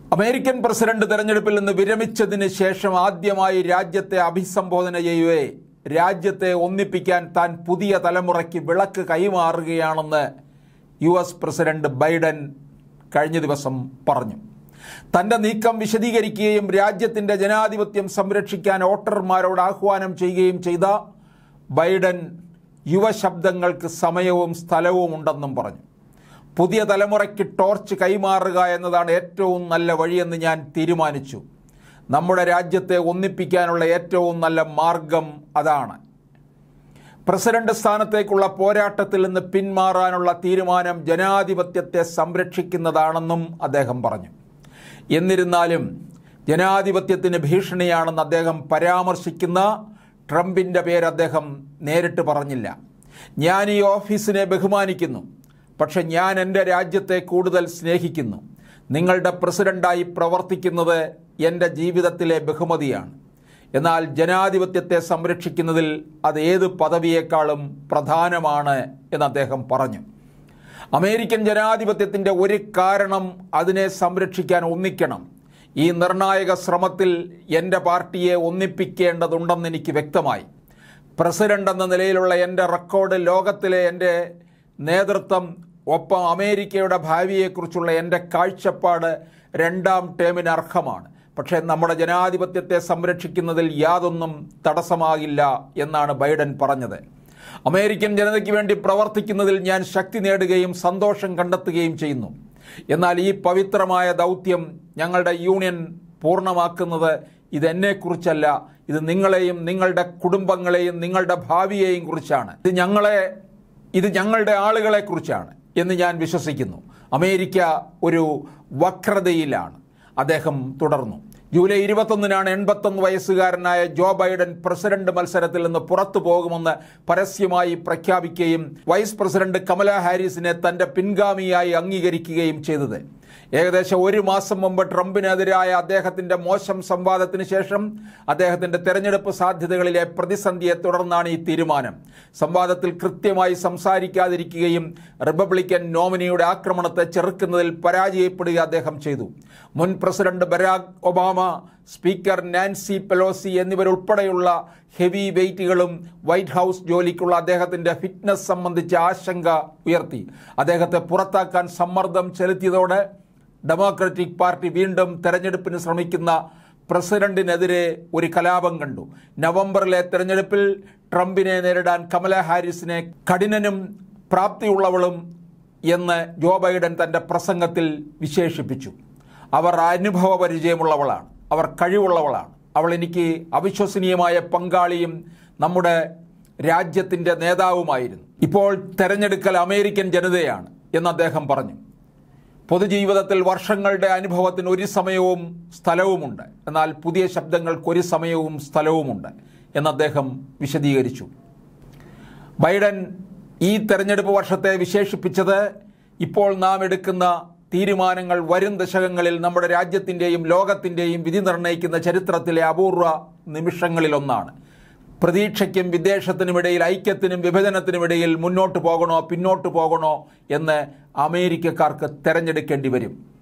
American president തെരഞ്ഞെടുപ്പിൽ നിന്ന് വിരമിച്ചതിന് ശേഷം ആദ്യമായി രാജ്യത്തെ അഭിസംബോധന ചെയ്യവേ രാജ്യത്തെ ഒന്നിപ്പിക്കാൻ താൻ പുതിയ തലമുറയ്ക്ക് വിളക്ക് കൈമാറുകയാണെന്ന് US പ്രസിഡന്റ് ബൈഡൻ കഴിഞ്ഞ ദിവസം പറഞ്ഞു. തൻ്റെ നീക്കം വിശദീകരിക്കുകയും രാജ്യത്തിൻ്റെ ജനാധിപത്യം സംരക്ഷിക്കാൻ വോട്ടർമാരോട് ആഹ്വാനം ചെയ്യുകയും ചെയ്ത ബൈഡൻ യുവശബ്ദങ്ങൾക്ക് സമയവും സ്ഥലവും ഉണ്ടെന്നും പറഞ്ഞു. പുതിയ തലമുറയ്ക്ക് ടോർച്ച് കൈമാറുക എന്നതാണ് ഏറ്റവും നല്ല വഴിയെന്ന് ഞാൻ തീരുമാനിച്ചു. നമ്മുടെ രാജ്യത്തെ ഒന്നിപ്പിക്കാനുള്ള ഏറ്റവും നല്ല മാർഗം അതാണ്. പ്രസിഡന്റ് സ്ഥാനത്തേക്കുള്ള പോരാട്ടത്തിൽ നിന്ന് പിന്മാറാനുള്ള തീരുമാനം ജനാധിപത്യത്തെ സംരക്ഷിക്കുന്നതാണെന്നും അദ്ദേഹം പറഞ്ഞു. എന്നിരുന്നാലും ജനാധിപത്യത്തിന് ഭീഷണിയാണെന്ന് അദ്ദേഹം പരാമർശിക്കുന്ന ട്രംപിൻ്റെ പേര് അദ്ദേഹം നേരിട്ട് പറഞ്ഞില്ല. ഞാൻ ഈ ഓഫീസിനെ ബഹുമാനിക്കുന്നു, പക്ഷെ ഞാൻ എൻ്റെ രാജ്യത്തെ കൂടുതൽ സ്നേഹിക്കുന്നു. നിങ്ങളുടെ പ്രസിഡന്റായി പ്രവർത്തിക്കുന്നത് എൻ്റെ ജീവിതത്തിലെ ബഹുമതിയാണ്. എന്നാൽ ജനാധിപത്യത്തെ സംരക്ഷിക്കുന്നതിൽ അത് ഏത് പദവിയേക്കാളും പ്രധാനമാണ് എന്ന് അദ്ദേഹം പറഞ്ഞു. അമേരിക്കൻ ജനാധിപത്യത്തിൻ്റെ ഒരു കാരണം അതിനെ സംരക്ഷിക്കാൻ ഒന്നിക്കണം. ഈ നിർണായക ശ്രമത്തിൽ എൻ്റെ പാർട്ടിയെ ഒന്നിപ്പിക്കേണ്ടതുണ്ടെന്ന് എനിക്ക് വ്യക്തമായി. പ്രസിഡന്റ് എന്ന നിലയിലുള്ള എൻ്റെ റെക്കോർഡ്, ലോകത്തിലെ എൻ്റെ നേതൃത്വം, ഒപ്പം അമേരിക്കയുടെ ഭാവിയെക്കുറിച്ചുള്ള എൻ്റെ കാഴ്ചപ്പാട് രണ്ടാം ടേമിന് അർഹമാണ്. പക്ഷേ നമ്മുടെ ജനാധിപത്യത്തെ സംരക്ഷിക്കുന്നതിൽ യാതൊന്നും തടസ്സമാകില്ല എന്നാണ് ബൈഡൻ പറഞ്ഞത്. അമേരിക്കൻ ജനതയ്ക്ക് വേണ്ടി പ്രവർത്തിക്കുന്നതിൽ ഞാൻ ശക്തി നേടുകയും സന്തോഷം കണ്ടെത്തുകയും ചെയ്യുന്നു. എന്നാൽ ഈ പവിത്രമായ ദൗത്യം ഞങ്ങളുടെ യൂണിയൻ പൂർണ്ണമാക്കുന്നത് ഇതെന്നെക്കുറിച്ചല്ല, ഇത് നിങ്ങളെയും നിങ്ങളുടെ കുടുംബങ്ങളെയും നിങ്ങളുടെ ഭാവിയെയും കുറിച്ചാണ്. ഇത് ഞങ്ങളുടെ ആളുകളെക്കുറിച്ചാണ് എന്ന് ഞാൻ വിശ്വസിക്കുന്നു. അമേരിക്ക ഒരു വക്രതയിലാണ്, അദ്ദേഹം തുടർന്നു. ജൂലൈ 21-നാണ് 81 വയസ്സുകാരനായ ജോ ബൈഡൻ പ്രസിഡന്റ് മത്സരത്തിൽ നിന്ന് പുറത്തു പോകുമെന്ന് പരസ്യമായി പ്രഖ്യാപിക്കുകയും വൈസ് പ്രസിഡന്റ് കമല ഹാരിസിനെ തൻ്റെ പിൻഗാമിയായി അംഗീകരിക്കുകയും ചെയ്തത്. ഏകദേശം ഒരു മാസം മുമ്പ് ട്രംപിനെതിരായ അദ്ദേഹത്തിൻ്റെ മോശം സംവാദത്തിന് ശേഷം അദ്ദേഹത്തിൻ്റെ തെരഞ്ഞെടുപ്പ് സാധ്യതകളിലെ പ്രതിസന്ധിയെ തുടർന്നാണ് ഈ തീരുമാനം. സംവാദത്തിൽ കൃത്യമായി സംസാരിക്കാതിരിക്കുകയും റിപ്പബ്ലിക്കൻ നോമിനിയുടെ ആക്രമണത്തെ ചെറുക്കുന്നതിൽ പരാജയപ്പെടുക അദ്ദേഹം ചെയ്തു. മുൻ president Barack Obama, speaker Nancy Pelosi എന്നിവരുൾപ്പെടെയുള്ള ഹെവി വെയ്റ്റുകളും വൈറ്റ് ഹൗസ് ജോലിക്കുള്ള അദ്ദേഹത്തിൻ്റെ ഫിറ്റ്നസ് സംബന്ധിച്ച ആശങ്ക ഉയർത്തി. അദ്ദേഹത്തെ പുറത്താക്കാൻ സമ്മർദ്ദം ചെലുത്തിയതോടെ ഡെമോക്രാറ്റിക് പാർട്ടി വീണ്ടും തെരഞ്ഞെടുപ്പിന് ശ്രമിക്കുന്ന പ്രസിഡന്റിനെതിരെ ഒരു കലാപം കണ്ടു. നവംബറിലെ തെരഞ്ഞെടുപ്പിൽ ട്രംപിനെ നേരിടാൻ കമല ഹാരിസിനെ കഠിനനും പ്രാപ്തിയുള്ളവളും എന്ന് ജോ ബൈഡൻ തൻ്റെ പ്രസംഗത്തിൽ വിശേഷിപ്പിച്ചു. അവർ അനുഭവ പരിചയമുള്ളവളാണ്, അവർ കഴിവുള്ളവളാണ്, അവൾ എനിക്ക് അവിശ്വസനീയമായ പങ്കാളിയും നമ്മുടെ രാജ്യത്തിൻ്റെ നേതാവുമായിരുന്നു. ഇപ്പോൾ തെരഞ്ഞെടുക്കൽ അമേരിക്കൻ ജനതയാണ് എന്ന് അദ്ദേഹം പറഞ്ഞു. പൊതുജീവിതത്തിൽ വർഷങ്ങളുടെ അനുഭവത്തിന് ഒരു സമയവും സ്ഥലവുമുണ്ട്, എന്നാൽ പുതിയ ശബ്ദങ്ങൾക്ക് ഒരു സമയവും സ്ഥലവുമുണ്ട് എന്ന് അദ്ദേഹം വിശദീകരിച്ചു. ബൈഡൻ ഈ തെരഞ്ഞെടുപ്പ് വർഷത്തെ വിശേഷിപ്പിച്ചത് ഇപ്പോൾ നാം എടുക്കുന്ന തീരുമാനങ്ങൾ വരും ദശകങ്ങളിൽ നമ്മുടെ രാജ്യത്തിൻ്റെയും ലോകത്തിൻ്റെയും വിധി നിർണ്ണയിക്കുന്ന ചരിത്രത്തിലെ അപൂർവ നിമിഷങ്ങളിലൊന്നാണ്. പ്രതീക്ഷയ്ക്കും വിദ്വേഷത്തിനുമിടയിൽ, ഐക്യത്തിനും വിഭജനത്തിനുമിടയിൽ മുന്നോട്ട് പോകണോ പിന്നോട്ട് പോകണോ എന്ന് അമേരിക്കക്കാർക്ക് തിരഞ്ഞെടുക്കേണ്ടി വരും.